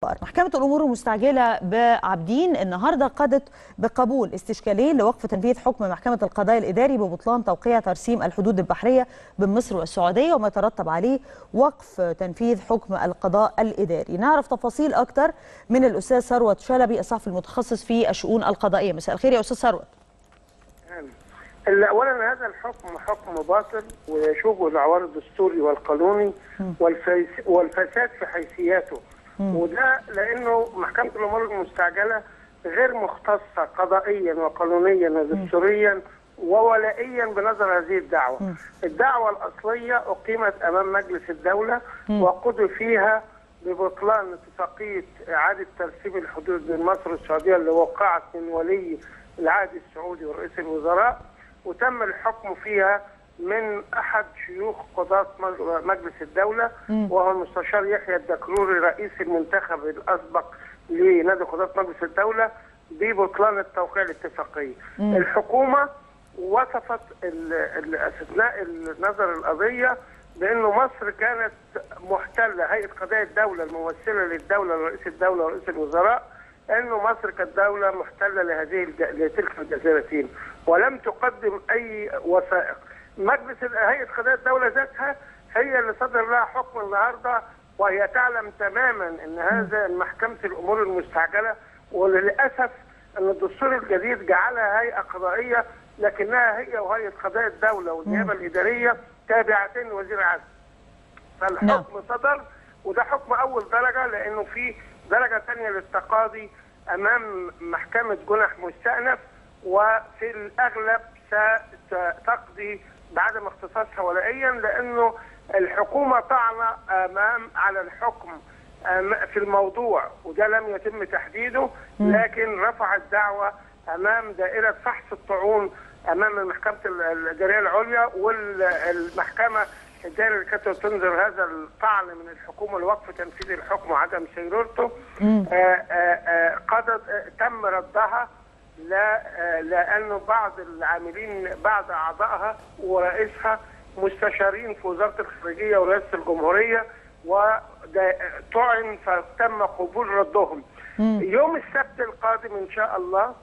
محكمة الأمور المستعجلة بعابدين النهارده قضت بقبول استشكالين لوقف تنفيذ حكم محكمة القضاء الإداري ببطلان توقيع ترسيم الحدود البحرية بين مصر والسعودية وما يترتب عليه وقف تنفيذ حكم القضاء الإداري. نعرف تفاصيل أكتر من الأستاذ ثروت شلبي الصحفي المتخصص في الشؤون القضائية. مساء الخير يا أستاذ ثروت. اولا هذا الحكم حكم باطل ويشوبه العوار الدستوري والقانوني والفساد في حيثياته، وده لانه محكمه الامور المستعجله غير مختصه قضائيا وقانونيا ودستوريا وولائيا بنظر هذه الدعوه. الدعوه الاصليه اقيمت امام مجلس الدوله وقضي فيها ببطلان اتفاقيه اعاده ترسيم الحدود بين مصر والسعوديه اللي وقعت من ولي العهد السعودي ورئيس الوزراء، وتم الحكم فيها من احد شيوخ قضاة مجلس الدولة وهو المستشار يحيى الدكروري رئيس المنتخب الاسبق لنادي قضاة مجلس الدولة ببطلان التوقيع الاتفاقية. الحكومة وصفت اثناء نظر القضية بانه مصر كانت محتلة، هيئة قضايا الدولة الممثلة للدولة ورئيس الدولة ورئيس الوزراء، انه مصر كانت دولة محتلة لتلك الجزيرتين ولم تقدم اي وثائق. هيئة قضاء الدولة ذاتها هي اللي صدر لها حكم النهارده وهي تعلم تماما ان هذا محكمة الامور المستعجلة، وللاسف ان الدستور الجديد جعلها هيئة قضائية لكنها هي وهيئة قضاء الدولة والنيابة الادارية تابعتين لوزير العدل. فالحكم صدر وده حكم اول درجة، لانه في درجة ثانية للتقاضي امام محكمة جنح مستأنف، وفي الاغلب ستقضي بعدم اختصاصها ولائيا، لانه الحكومة طعنة على الحكم في الموضوع وده لم يتم تحديده، لكن رفعت دعوة امام دائرة فحص الطعون امام المحكمة الادارية العليا، والمحكمة الدائرة اللي كانت تنظر هذا الطعن من الحكومة لوقف تنفيذ الحكم وعدم سيرورته تم ردها، لأنه بعض العاملين بعض أعضائها ورئيسها مستشارين في وزارة الخارجية ورئاسة الجمهورية وطعن فتم قبول ردهم. يوم السبت القادم إن شاء الله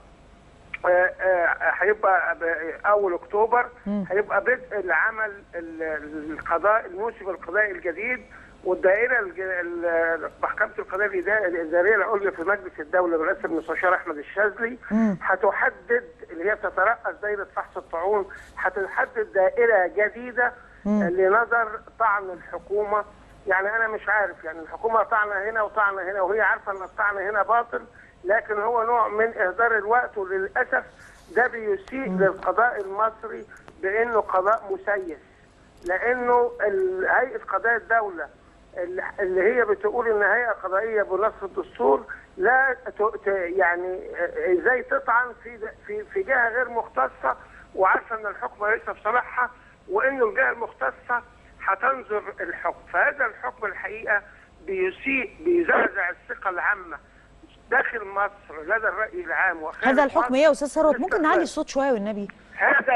هيبقى اول اكتوبر هيبقى بدء العمل القضاء الموسم القضائي الجديد، والدائره محكمه القضاء الاداريه العليا في مجلس الدوله برئاسه المستشار احمد الشاذلي هتحدد اللي هي تترأس دائره فحص الطعون، هتحدد دائره جديده لنظر طعن الحكومه. يعني انا مش عارف، يعني الحكومه طعنه هنا وطعنه هنا وهي عارفه ان الطعن هنا باطل، لكن هو نوع من اهدار الوقت، وللاسف ده بيسيء للقضاء المصري بانه قضاء مسيس، لانه هيئه قضاء الدوله اللي هي بتقول ان هيئه قضائيه بنص الدستور لا يعني ازاي تطعن في جهه غير مختصه وعارفه ان الحكم ليس في صالحها وانه الجهه المختصه هتنظر الحكم. فهذا الحكم الحقيقه بيزعزع الثقه العامه داخل مصر لدى الرأي العام وخارج هذا الحكم ايه يا استاذ ثروت؟ ممكن نعلي الصوت شويه والنبي؟ هذا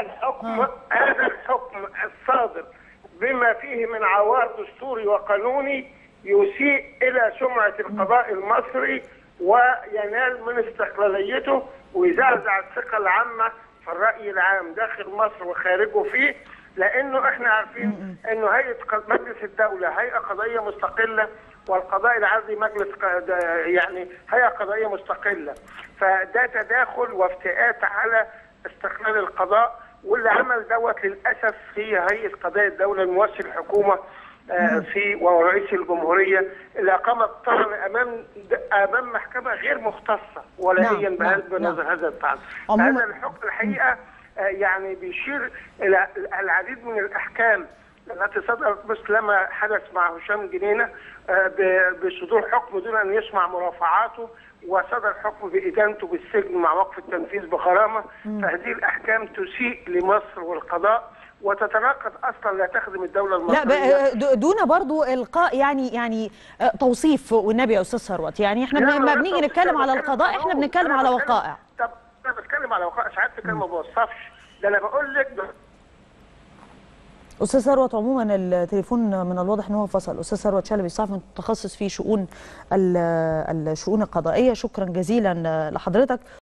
الحكم الصادر بما فيه من عوار دستوري وقانوني يسيء الى سمعه القضاء المصري وينال من استقلاليته ويزعزع الثقه العامه في الرأي العام داخل مصر وخارجه فيه، لانه احنا عارفين انه مجلس الدوله هيئه قضائيه مستقله والقضاء العرضي مجلس يعني هيئه قضائيه مستقله، فده تداخل وافتئات على استقلال القضاء، واللي عمل دوت للاسف في هيئه قضايا الدوله الممثل الحكومه ورئيس الجمهوريه اللي اقامت طعن امام محكمه غير مختصه ولائيا بنظر هذا الطعن. هذا الحكم الحقيقه يعني بيشير الى العديد من الاحكام التي صدرت مثل ما حدث مع هشام جنينه بصدور حكم دون ان يسمع مرافعاته، وصدر حكم بإدانته بالسجن مع وقف التنفيذ بغرامه. فهذه الاحكام تسيء لمصر والقضاء وتتناقض اصلا لا تخدم الدوله المصريه. لا دون برضو القاء يعني توصيف والنبي يا استاذ ثروت، يعني احنا لما بنيجي نتكلم على القضاء احنا بنتكلم على وقائع. طب انا بتكلم على وقائع، ساعات كده ما بوصفش، ده انا بقول لك استاذ ثروت، عموما التليفون من الواضح ان هو فصل. استاذ ثروت شلبي صحفي متخصص في الشؤون القضائيه، شكرا جزيلا لحضرتك.